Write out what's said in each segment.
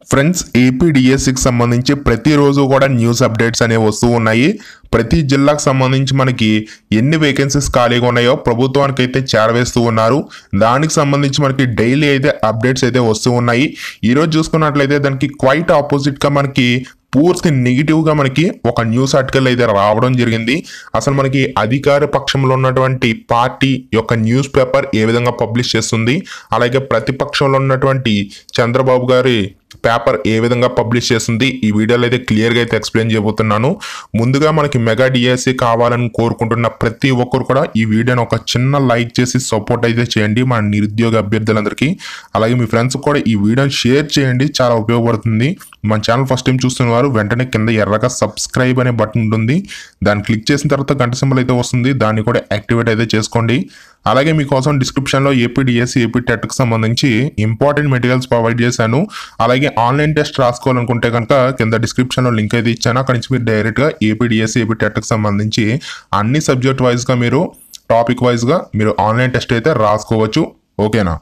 Friends, ఏపీడిఎస్సికి సంబంధించి ప్రతిరోజు కూడా న్యూస్ అప్డేట్స్ అనేవి వస్తూ ఉన్నాయి. ప్రతి జిల్లాకు సంబంధించి మనకి ఎన్ని వేకెన్సీస్ ఖాళీగా ఉన్నాయో ప్రభుత్వానికి అయితే చేరవేస్తూ ఉన్నారు. దానికి సంబంధించి మనకి డైలీ అయితే అప్డేట్స్ అయితే వస్తూ ఉన్నాయి. ఈరోజు చూసుకున్నట్లయితే దానికి క్వైట్ ఆపోజిట్గా మనకి పూర్తి నెగిటివ్గా మనకి ఒక న్యూస్ ఆర్టికల్ అయితే రావడం జరిగింది. అసలు మనకి అధికార పక్షంలో ఉన్నటువంటి పార్టీ యొక్క న్యూస్ పేపర్ ఏ విధంగా పబ్లిష్ చేస్తుంది, అలాగే ప్రతిపక్షంలో ఉన్నటువంటి చంద్రబాబు గారి పేపర్ ఏ విధంగా పబ్లిష్ చేస్తుంది, ఈ వీడియోలో అయితే క్లియర్గా అయితే ఎక్స్ప్లెయిన్ చేయబోతున్నాను. ముందుగా మనకి మెగా డిఎస్సి కావాలని కోరుకుంటున్న ప్రతి ఒక్కరు కూడా ఈ వీడియోని ఒక చిన్న లైక్ చేసి సపోర్ట్ అయితే చేయండి మన నిరుద్యోగ అభ్యర్థులందరికీ. అలాగే మీ ఫ్రెండ్స్ కూడా ఈ వీడియోని షేర్ చేయండి, చాలా ఉపయోగపడుతుంది. మన ఛానల్ ఫస్ట్ టైం చూస్తున్నవారు వెంటనే కింద ఎర్రగా సబ్స్క్రైబ్ అనే బటన్ ఉంటుంది, దాన్ని క్లిక్ చేసిన తర్వాత గంట సింబల్ అయితే వస్తుంది, దాన్ని కూడా యాక్టివేట్ అయితే చేసుకోండి. అలాగే మీకోసం డిస్క్రిప్షన్లో ఏపీడిఎస్సి ఏపీ టెట్కి సంబంధించి ఇంపార్టెంట్ మెటీరియల్స్ ప్రొవైడ్ చేశాను. అలాగే ఆన్లైన్ టెస్ట్ రాసుకోవాలనుకుంటే కనుక కింద డిస్క్రిప్షన్లో లింక్ అయితే ఇచ్చాను. అక్కడి నుంచి మీరు డైరెక్ట్గా ఏపీడిఎస్సి ఏపీ టెట్కి సంబంధించి అన్ని సబ్జెక్ట్ వైజ్గా మీరు టాపిక్ వైజ్గా మీరు ఆన్లైన్ టెస్ట్ అయితే రాసుకోవచ్చు. ఓకేనా?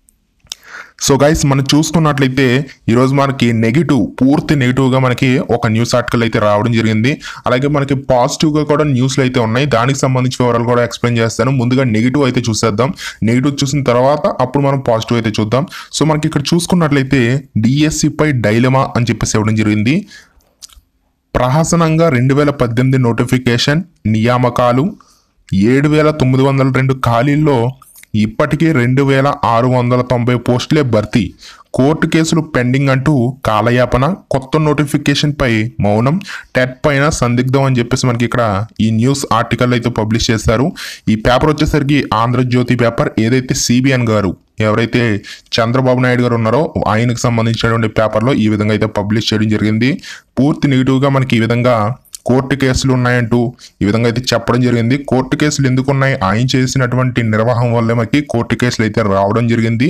సో గైస్, మనం చూసుకున్నట్లయితే ఈరోజు మనకి పూర్తి నెగిటివ్గా మనకి ఒక న్యూస్ ఆర్టికల్ అయితే రావడం జరిగింది. అలాగే మనకి పాజిటివ్గా కూడా న్యూస్లు అయితే ఉన్నాయి, దానికి సంబంధించి వివరాలు కూడా ఎక్స్ప్లెయిన్ చేస్తాను. ముందుగా నెగిటివ్ అయితే చూసేద్దాం. నెగిటివ్ చూసిన తర్వాత అప్పుడు మనం పాజిటివ్ అయితే చూద్దాం. సో మనకి ఇక్కడ చూసుకున్నట్లయితే డిఎస్సిపై డైలమా అని చెప్పేసి ఇవ్వడం జరిగింది. ప్రహసనంగా 2018 నోటిఫికేషన్ నియామకాలు 7,902 ఖాళీల్లో ఇప్పటికీ 2,690 పోస్టులే భర్తీ, కోర్టు కేసులు పెండింగ్ అంటూ కాలయాపన, కొత్త నోటిఫికేషన్ పై మౌనం, టెట్ పైన సందిగ్ధం అని చెప్పేసి మనకి ఇక్కడ ఈ న్యూస్ ఆర్టికల్ అయితే పబ్లిష్ చేశారు. ఈ పేపర్ వచ్చేసరికి ఆంధ్రజ్యోతి పేపర్. ఏదైతే సిబిఎన్ గారు, ఎవరైతే చంద్రబాబు నాయుడు గారు ఉన్నారో ఆయనకు సంబంధించినటువంటి పేపర్లో ఈ విధంగా అయితే పబ్లిష్ చేయడం జరిగింది. పూర్తి నెగిటివ్గా మనకి ఈ విధంగా కోర్టు కేసులు ఉన్నాయంటూ ఈ విధంగా అయితే చెప్పడం జరిగింది. కోర్టు కేసులు ఎందుకు ఉన్నాయి? ఆయన చేసినటువంటి నిర్వాహం వల్ల మనకి కోర్టు కేసులు అయితే రావడం జరిగింది.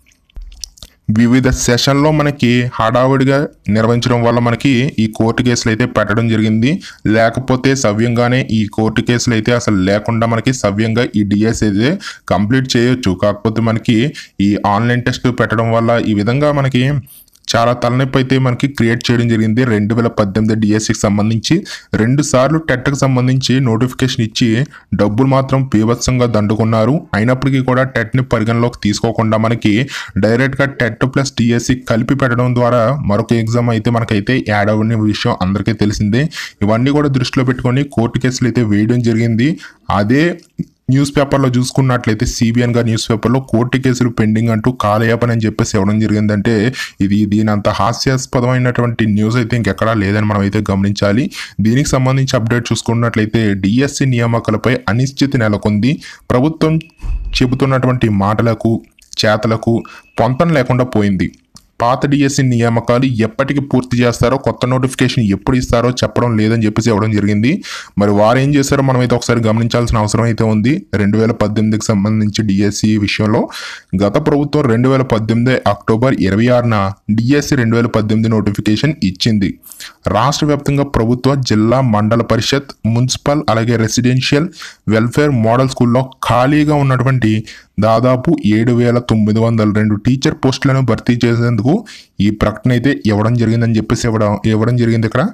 వివిధ సెషన్లో మనకి హడావుడిగా నిర్వహించడం వల్ల మనకి ఈ కోర్టు కేసులు అయితే పెట్టడం జరిగింది. లేకపోతే సవ్యంగానే ఈ కోర్టు కేసులు అయితే అసలు లేకుండా మనకి సవ్యంగా ఈ డిఎస్ అయితే కంప్లీట్ చేయొచ్చు. కాకపోతే మనకి ఈ ఆన్లైన్ టెస్ట్ పెట్టడం వల్ల ఈ విధంగా మనకి చాలా తలనొప్పి అయితే మనకి క్రియేట్ చేయడం జరిగింది. 2018 డిఎస్సికి సంబంధించి 2 సార్లు టెట్కి సంబంధించి నోటిఫికేషన్ ఇచ్చి డబ్బులు మాత్రం బీభత్సంగా దండుకున్నారు. అయినప్పటికీ కూడా టెట్ని పరిగణలోకి తీసుకోకుండా మనకి డైరెక్ట్గా టెట్ ప్లస్ డిఎస్సి కలిపి పెట్టడం ద్వారా మరొక ఎగ్జామ్ అయితే మనకైతే యాడ్ అవ్వని విషయం అందరికీ తెలిసిందే. ఇవన్నీ కూడా దృష్టిలో పెట్టుకొని కోర్టు కేసులు అయితే వేయడం జరిగింది. అదే న్యూస్ పేపర్లో చూసుకున్నట్లయితే సిబిఎన్ గారి న్యూస్ పేపర్లో కోర్టు కేసులు పెండింగ్ అంటూ కాలయాపన అని చెప్పేసి ఇవ్వడం జరిగిందంటే దీని అంత హాస్యాస్పదమైనటువంటి న్యూస్ అయితే ఇంకెక్కడా లేదని మనం అయితే గమనించాలి. దీనికి సంబంధించి అప్డేట్ చూసుకున్నట్లయితే డిఎస్సి నియామకాలపై అనిశ్చితి నెలకొంది. ప్రభుత్వం చెబుతున్నటువంటి మాటలకు చేతలకు పొంతన లేకుండా పోయింది. పాత డిఎస్సి నియామకాలు ఎప్పటికి పూర్తి చేస్తారో, కొత్త నోటిఫికేషన్ ఎప్పుడు ఇస్తారో చెప్పడం లేదని చెప్పేసి ఇవ్వడం జరిగింది. మరి వారు ఏం చేస్తారో మనమైతే ఒకసారి గమనించాల్సిన అవసరం అయితే ఉంది. 2018కి సంబంధించి డిఎస్సి విషయంలో గత ప్రభుత్వం 2018 అక్టోబర్ 26న డిఎస్సి 2018 నోటిఫికేషన్ ఇచ్చింది. రాష్ట్ర వ్యాప్తంగా ప్రభుత్వ, జిల్లా, మండల పరిషత్, మున్సిపల్ అలాగే రెసిడెన్షియల్ వెల్ఫేర్ మోడల్ స్కూల్లో ఖాళీగా ఉన్నటువంటి దాదాపు 7,902 టీచర్ పోస్టులను భర్తీ చేసేందుకు ఈ ప్రకటన అయితే ఇవ్వడం జరిగిందని చెప్పేసి ఇవ్వడం జరిగింది. ఇక్కడ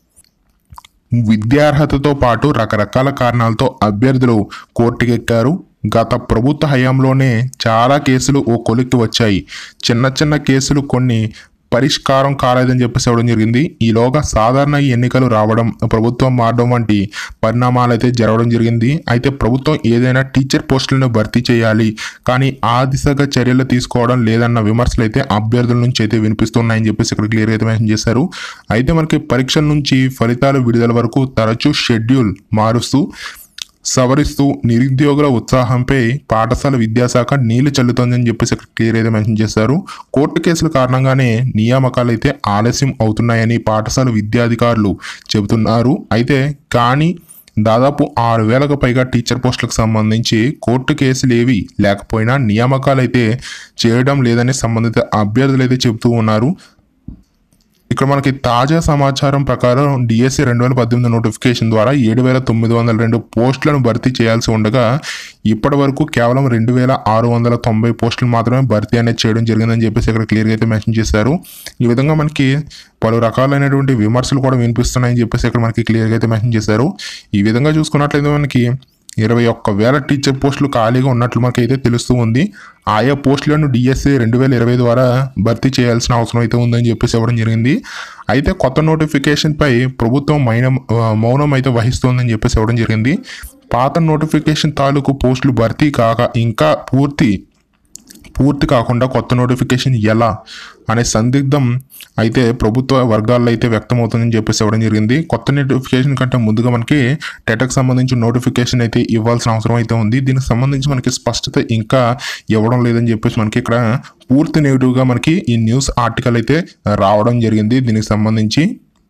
విద్యార్హతతో పాటు రకరకాల కారణాలతో అభ్యర్థులు కోర్టుకెక్కారు. గత ప్రభుత్వ హయాంలోనే చాలా కేసులు ఓ కొలిక్కి వచ్చాయి. చిన్న కేసులు కొన్ని పరిష్కారం కాలేదని చెప్పేసి ఇవ్వడం జరిగింది. ఈలోగా సాధారణ ఎన్నికలు రావడం, ప్రభుత్వం మారడం వంటి పరిణామాలు అయితే జరగడం జరిగింది. అయితే ప్రభుత్వం ఏదైనా టీచర్ పోస్టులను భర్తీ చేయాలి, కానీ ఆ దిశగా చర్యలు తీసుకోవడం లేదన్న విమర్శలు అయితే అభ్యర్థుల నుంచి అయితే వినిపిస్తున్నాయని చెప్పేసి ఇక్కడ క్లియర్గా అయితే మెన్షన్ చేశారు. అయితే మనకి పరీక్షల నుంచి ఫలితాల విడుదల వరకు తరచూ షెడ్యూల్ మారుస్తూ సవరిస్తూ నిరుద్యోగుల ఉత్సాహంపై పాఠశాల విద్యాశాఖ నీళ్లు చల్లుతోందని చెప్పేసి క్లియర్ అయితే మెన్షన్ చేశారు. కోర్టు కేసుల కారణంగానే నియామకాలు అయితే ఆలస్యం అవుతున్నాయని పాఠశాల విద్యాధికారులు చెబుతున్నారు. అయితే కానీ దాదాపు 6,000కు పైగా టీచర్ పోస్టులకు సంబంధించి కోర్టు కేసులు ఏవి లేకపోయినా నియామకాలు అయితే చేయడం లేదని సంబంధిత అభ్యర్థులు అయితే చెబుతూ ఉన్నారు. ఇక్కడ మనకి తాజా సమాచారం ప్రకారం డిఎస్సి 2018 నోటిఫికేషన్ ద్వారా 7,902 పోస్టులను భర్తీ చేయాల్సి ఉండగా ఇప్పటి వరకు కేవలం 2,690 పోస్టులు మాత్రమే భర్తీ అనేది చేయడం జరిగిందని చెప్పేసి ఇక్కడ క్లియర్గా అయితే మెన్షన్ చేశారు. ఈ విధంగా మనకి పలు రకాలైనటువంటి విమర్శలు కూడా వినిపిస్తున్నాయని చెప్పేసి ఇక్కడ మనకి క్లియర్గా అయితే మెన్షన్ చేశారు. ఈ విధంగా చూసుకున్నట్లయితే మనకి 21,000 టీచర్ పోస్టులు ఖాళీగా ఉన్నట్లు మనకి అయితే తెలుస్తూ ఉంది. ఆయా పోస్టులను డిఎస్సి 2020 ద్వారా భర్తీ చేయాల్సిన అవసరం అయితే ఉందని చెప్పేసి ఇవ్వడం జరిగింది. అయితే కొత్త నోటిఫికేషన్పై ప్రభుత్వం మౌనం అయితే వహిస్తోందని చెప్పేసి ఇవ్వడం జరిగింది. పాత నోటిఫికేషన్ తాలూకు పోస్టులు భర్తీ కాక ఇంకా పూర్తి కాకుండా కొత్త నోటిఫికేషన్ ఎలా అనే సందిగ్ధం అయితే ప్రభుత్వ వర్గాల్లో అయితే వ్యక్తమవుతుందని చెప్పేసి ఇవ్వడం జరిగింది. కొత్త నోటిఫికేషన్ కంటే ముందుగా మనకి టెట్కి సంబంధించిన నోటిఫికేషన్ అయితే ఇవ్వాల్సిన అవసరం అయితే ఉంది. దీనికి సంబంధించి మనకి స్పష్టత ఇంకా ఇవ్వడం లేదని చెప్పేసి మనకి ఇక్కడ పూర్తి నెగిటివ్గా మనకి ఈ న్యూస్ ఆర్టికల్ అయితే రావడం జరిగింది దీనికి సంబంధించి.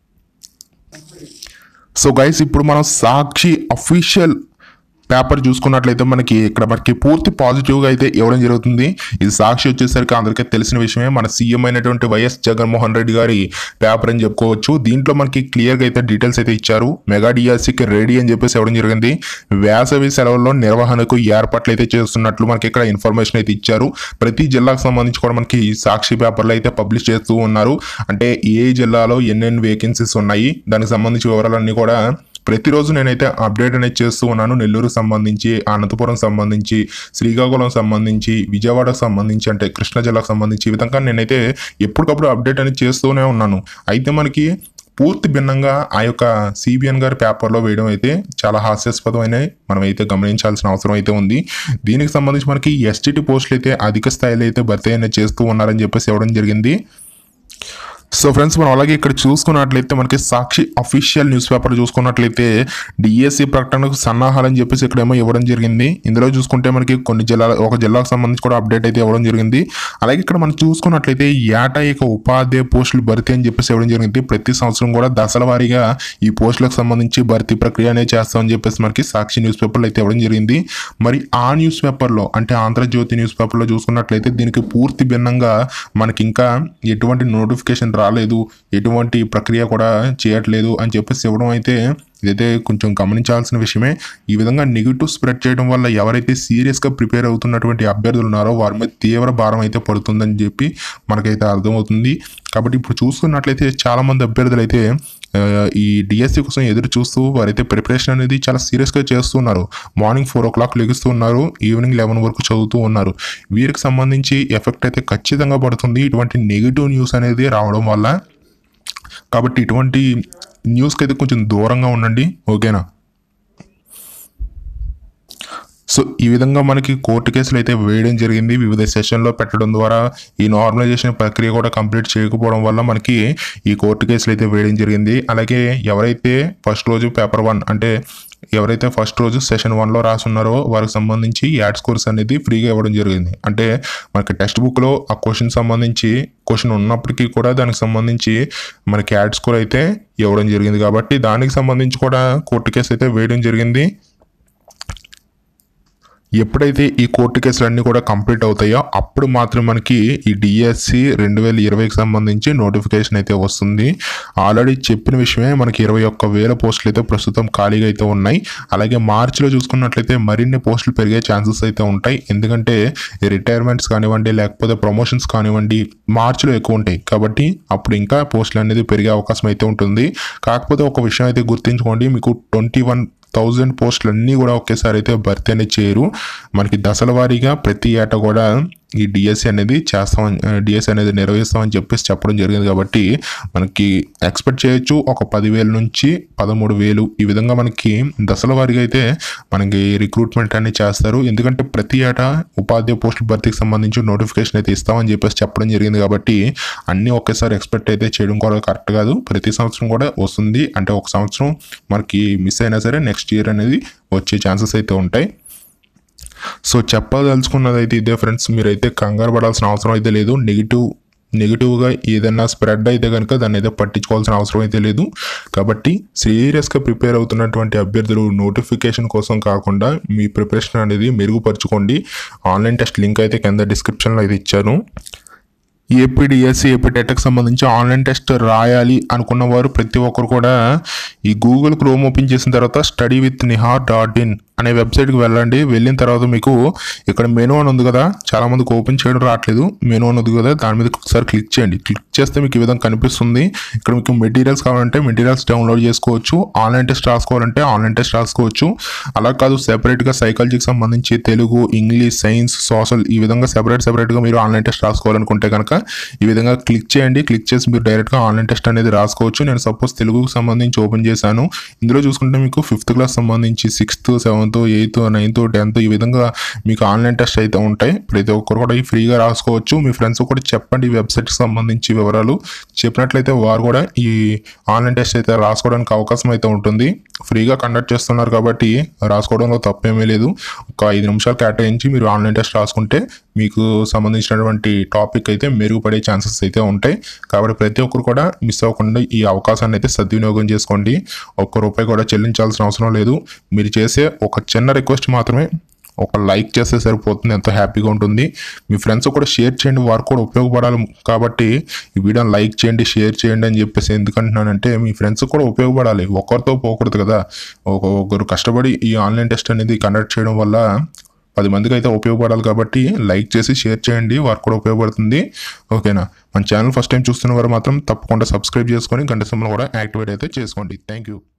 సో గైస్, ఇప్పుడు మనం సాక్షి అఫీషియల్ పేపర్ చూసుకున్నట్లయితే మనకి పూర్తి పాజిటివ్గా అయితే ఇవ్వడం జరుగుతుంది. ఇది సాక్షి వచ్చేసరికి అందరికీ తెలిసిన విషయమే, మన సీఎం అయినటువంటి వైఎస్ జగన్మోహన్ రెడ్డి గారి పేపర్ అని చెప్పుకోవచ్చు. దీంట్లో మనకి క్లియర్గా అయితే డీటెయిల్స్ అయితే ఇచ్చారు. మెగా డిఎస్సికి రెడీ అని చెప్పేసి ఇవ్వడం జరిగింది. వేసవి సెలవుల్లో నిర్వహణకు ఏర్పాట్లు అయితే చేస్తున్నట్లు మనకి ఇక్కడ ఇన్ఫర్మేషన్ అయితే ఇచ్చారు. ప్రతి జిల్లాకు సంబంధించి కూడా మనకి సాక్షి పేపర్లో అయితే పబ్లిష్ చేస్తూ ఉన్నారు. అంటే ఏ జిల్లాలో ఎన్నెన్ని వేకెన్సీస్ ఉన్నాయి దానికి సంబంధించి వివరాలన్నీ కూడా ప్రతిరోజు నేనైతే అప్డేట్ అనేది చేస్తూ ఉన్నాను. నెల్లూరుకు సంబంధించి, అనంతపురం సంబంధించి, శ్రీకాకుళం సంబంధించి, విజయవాడకు సంబంధించి, అంటే కృష్ణా జిల్లాకు సంబంధించి ఈ విధంగా నేనైతే ఎప్పటికప్పుడు అప్డేట్ అనేది చేస్తూనే ఉన్నాను. అయితే మనకి పూర్తి భిన్నంగా ఆ యొక్క సిబిఎన్ గారి పేపర్లో వేయడం అయితే చాలా హాస్యాస్పదమైన మనం అయితే గమనించాల్సిన అవసరం అయితే ఉంది. దీనికి సంబంధించి మనకి ఎస్టీటీ పోస్టులు అయితే అధిక స్థాయిలో అయితే భర్తీ అనేది చేస్తూ ఉన్నారని చెప్పేసి ఇవ్వడం జరిగింది. సో ఫ్రెండ్స్, మనం అలాగే ఇక్కడ చూసుకున్నట్లయితే మనకి సాక్షి అఫీషియల్ న్యూస్ పేపర్ చూసుకున్నట్లయితే డిఎస్సి ప్రకటనకు సన్నాహాలని చెప్పేసి ఇక్కడేమో ఇవ్వడం జరిగింది. ఇందులో చూసుకుంటే మనకి ఒక జిల్లాకు సంబంధించి కూడా అప్డేట్ అయితే ఇవ్వడం జరిగింది. అలాగే ఇక్కడ మనం చూసుకున్నట్లయితే ఏటైక ఉపాధ్యాయ పోస్టులు భర్తీ అని చెప్పేసి ఇవ్వడం జరిగింది. ప్రతి సంవత్సరం కూడా దశల వారీగా ఈ పోస్టులకు సంబంధించి భర్తీ ప్రక్రియ అనేది చేస్తామని చెప్పేసి మనకి సాక్షి న్యూస్ పేపర్లో అయితే ఇవ్వడం జరిగింది. మరి ఆ న్యూస్ పేపర్లో అంటే ఆంధ్రజ్యోతి న్యూస్ పేపర్లో చూసుకున్నట్లయితే దీనికి పూర్తి భిన్నంగా మనకి ఇంకా ఎటువంటి నోటిఫికేషన్ రాలేదు, ఎటువంటి ప్రక్రియ కూడా చేయట్లేదు అని చెప్పేసి ఇవ్వడం అయితే ఇదైతే కొంచెం గమనించాల్సిన విషయమే. ఈ విధంగా నెగిటివ్ స్ప్రెడ్ చేయడం వల్ల ఎవరైతే సీరియస్గా ప్రిపేర్ అవుతున్నటువంటి అభ్యర్థులు ఉన్నారో వారి మీద తీవ్ర భారం అయితే పడుతుందని చెప్పి మనకైతే అర్థమవుతుంది. కాబట్టి ఇప్పుడు చూసుకున్నట్లయితే చాలామంది అభ్యర్థులు అయితే ఈ డిఎస్సి కోసం ఎదురు చూస్తూ వారైతే ప్రిపరేషన్ అనేది చాలా సీరియస్గా చేస్తున్నారు. మార్నింగ్ 4 o'clock లెగుస్తూ ఉన్నారు, ఈవినింగ్ 11 వరకు చదువుతూ ఉన్నారు. వీరికి సంబంధించి ఎఫెక్ట్ అయితే ఖచ్చితంగా పడుతుంది ఇటువంటి నెగిటివ్ న్యూస్ అనేది రావడం వల్ల. కాబట్టి ఇటువంటి న్యూస్కి అయితే కొంచెం దూరంగా ఉండండి, ఓకేనా? సో ఈ విధంగా మనకి కోర్టు కేసులు అయితే వేయడం జరిగింది. వివిధ సెషన్లో పెట్టడం ద్వారా ఈ నార్మలైజేషన్ ప్రక్రియ కూడా కంప్లీట్ చేయకపోవడం వల్ల మనకి ఈ కోర్టు కేసులు అయితే వేయడం జరిగింది. అలాగే ఎవరైతే ఫస్ట్ రోజు పేపర్ 1 అంటే ఎవరైతే ఫస్ట్ రోజు సెషన్ 1లో రాసున్నారో వారికి సంబంధించి యాడ్ స్కోర్స్ అనేది ఫ్రీగా ఇవ్వడం జరిగింది. అంటే మనకి టెక్స్ట్ బుక్లో ఆ క్వశ్చన్ సంబంధించి క్వశ్చన్ ఉన్నప్పటికీ కూడా దానికి సంబంధించి మనకి యాడ్ స్కోర్ అయితే ఇవ్వడం జరిగింది. కాబట్టి దానికి సంబంధించి కూడా కోర్టు కేసు అయితే వేయడం జరిగింది. ఎప్పుడైతే ఈ కోర్టు కేసులన్నీ కూడా కంప్లీట్ అవుతాయో అప్పుడు మాత్రం మనకి ఈ డిఎస్సి 2020కి సంబంధించి నోటిఫికేషన్ అయితే వస్తుంది. ఆల్రెడీ చెప్పిన విషయమే, మనకి 21,000 పోస్టులు అయితే ప్రస్తుతం ఖాళీగా అయితే ఉన్నాయి. అలాగే మార్చిలో చూసుకున్నట్లయితే మరిన్ని పోస్టులు పెరిగే ఛాన్సెస్ అయితే ఉంటాయి. ఎందుకంటే రిటైర్మెంట్స్ కానివ్వండి లేకపోతే ప్రమోషన్స్ కానివ్వండి మార్చిలో ఎక్కువ ఉంటాయి. కాబట్టి అప్పుడు ఇంకా పోస్టులు అనేది పెరిగే అవకాశం అయితే ఉంటుంది. కాకపోతే ఒక విషయం అయితే గుర్తుంచుకోండి, మీకు 21,000 పోస్టులు అన్నీ కూడా ఒకేసారి అయితే భర్తీ అనేది చేయరు. మనకి దశల వారీగా ప్రతి ఏటా కూడా ఈ డిఎస్సి అనేది నిర్వహిస్తామని చెప్పేసి చెప్పడం జరిగింది. కాబట్టి మనకి ఎక్స్పెక్ట్ చేయొచ్చు ఒక 10,000 నుంచి 13,000 ఈ విధంగా మనకి దశల వారీగా అయితే మనకి రిక్రూట్మెంట్ అనేది చేస్తారు. ఎందుకంటే ప్రతి ఏటా ఉపాధ్యాయ పోస్టుల భర్తీకి సంబంధించి నోటిఫికేషన్ అయితే ఇస్తామని చెప్పేసి చెప్పడం జరిగింది. కాబట్టి అన్నీ ఒకేసారి ఎక్స్పెక్ట్ అయితే చేయడం కూడా కరెక్ట్ కాదు. ప్రతి సంవత్సరం కూడా వస్తుంది. అంటే ఒక సంవత్సరం మనకి మిస్ అయినా సరే నెక్స్ట్ ఇయర్ అనేది వచ్చే ఛాన్సెస్ అయితే ఉంటాయి. సో చెప్పదలుచుకున్నది అయితే ఇదే ఫ్రెండ్స్, మీరైతే కంగారు పడాల్సిన అవసరం అయితే లేదు. నెగిటివ్గా ఏదైనా స్ప్రెడ్ అయితే కనుక దాన్ని అయితే పట్టించుకోవాల్సిన అవసరం అయితే లేదు. కాబట్టి సీరియస్గా ప్రిపేర్ అవుతున్నటువంటి అభ్యర్థులు నోటిఫికేషన్ కోసం కాకుండా మీ ప్రిపరేషన్ అనేది మెరుగుపరచుకోండి. ఆన్లైన్ టెస్ట్ లింక్ అయితే కింద డిస్క్రిప్షన్లో అయితే ఇచ్చాను. ఏపీడిఎస్సి ఏపీ టెట్కి సంబంధించి ఆన్లైన్ టెస్ట్ రాయాలి అనుకున్న వారు ప్రతి ఒక్కరు కూడా ఈ గూగుల్ క్రోమ్ ఓపెన్ చేసిన తర్వాత studyWithNihar.in అనే వెబ్సైట్కి వెళ్ళండి. వెళ్ళిన తర్వాత మీకు ఇక్కడ మెనూ అని ఉంది కదా, చాలామందికి ఓపెన్ చేయడం రావట్లేదు. మెనూ అని ఉంది కదా, దాని మీద ఒకసారి క్లిక్ చేయండి. క్లిక్ చేస్తే మీకు ఈ విధంగా కనిపిస్తుంది. ఇక్కడ మీకు మెటీరియల్స్ కావాలంటే మెటీరియల్స్ డౌన్లోడ్ చేసుకోవచ్చు, ఆన్లైన్ టెస్ట్ రాసుకోవాలంటే ఆన్లైన్ టెస్ట్ రాసుకోవచ్చు. అలా కాదు సెపరేట్గా సైకాలజీకి సంబంధించి తెలుగు, ఇంగ్లీష్, సైన్స్, సోషల్ ఈ విధంగా సెపరేట్గా మీరు ఆన్లైన్ టెస్ట్ రాసుకోవాలనుకుంటే కనుక ఈ విధంగా క్లిక్ చేయండి. క్లిక్ చేసి మీరు డైరెక్ట్గా ఆన్లైన్ టెస్ట్ అనేది రాసుకోవచ్చు. నేను సపోజ్ తెలుగుకి సంబంధించి ఓపెన్ చేశాను. ఇందులో చూసుకుంటే మీకు 5th క్లాస్ సంబంధించి 6th, 7th, 8th, 9th, 10th ఈ విధంగా మీకు ఆన్లైన్ టెస్ట్ అయితే ఉంటాయి. ప్రతి ఒక్కరు కూడా ఈ ఫ్రీగా రాసుకోవచ్చు. మీ ఫ్రెండ్స్ కూడా చెప్పండి ఈ వెబ్సైట్కి సంబంధించి వివరాలు. చెప్పినట్లయితే వారు కూడా ఈ ఆన్లైన్ టెస్ట్ అయితే రాసుకోవడానికి అవకాశం అయితే ఉంటుంది. ఫ్రీగా కండక్ట్ చేస్తున్నారు కాబట్టి రాసుకోవడంలో తప్పేమీ లేదు. ఒక 5 నిమిషాలు కేటాయించి మీరు ఆన్లైన్ టెస్ట్ రాసుకుంటే మీకు సంబంధించినటువంటి టాపిక్ అయితే మెరుగుపడే ఛాన్సెస్ అయితే ఉంటాయి. కాబట్టి ప్రతి ఒక్కరు కూడా మిస్ అవ్వకుండా ఈ అవకాశాన్ని అయితే సద్వినియోగం చేసుకోండి. ₹1 కూడా చెల్లించాల్సిన అవసరం లేదు. మీరు చేసే ఒక చిన్న రిక్వెస్ట్ మాత్రమే, ఒక లైక్ చేస్తే సరిపోతుంది, ఎంతో హ్యాపీగా ఉంటుంది. మీ ఫ్రెండ్స్ కూడా షేర్ చేయండి, వారు కూడా ఉపయోగపడాలి. కాబట్టి ఈ వీడియోని లైక్ చేయండి, షేర్ చేయండి అని చెప్పేసి ఎందుకంటున్నానంటే మీ ఫ్రెండ్స్ కూడా ఉపయోగపడాలి, ఒకరితో పోకూడదు కదా. ఒకరు కష్టపడి ఈ ఆన్లైన్ టెస్ట్ అనేది కండక్ట్ చేయడం వల్ల 10 మందికి అయితే ఉపయోగపడాలి. కాబట్టి లైక్ చేసి షేర్ చేయండి, వారికి కూడా ఉపయోగపడుతుంది. ఓకేనా. మన ఛానల్ ఫస్ట్ టైం చూస్తున్న వారు మాత్రం తప్పకుండా సబ్స్క్రైబ్ చేసుకొని గంట సింబల్ కూడా యాక్టివేట్ అయితే చేసుకోండి. Thank you.